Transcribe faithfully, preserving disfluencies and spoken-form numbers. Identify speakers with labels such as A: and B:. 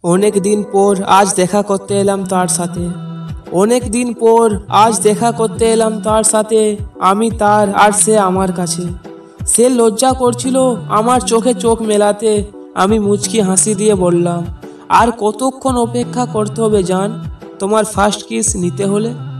A: অনেক দিন পর আজ দেখা করতে এলাম তার সাথে। অনেক দিন পর আজ দেখা করতে এলাম তার সাথে। আমি তার আর সে আমার কাছে। সে লজ্জা করছিল আমার চোখে চোখ মেলাতে। আমি মুচকি হাসি দিয়ে বললাম, আর কতক্ষণ অপেক্ষা করতে হবে জান, তোমার ফার্স্ট কিস নিতে হলে?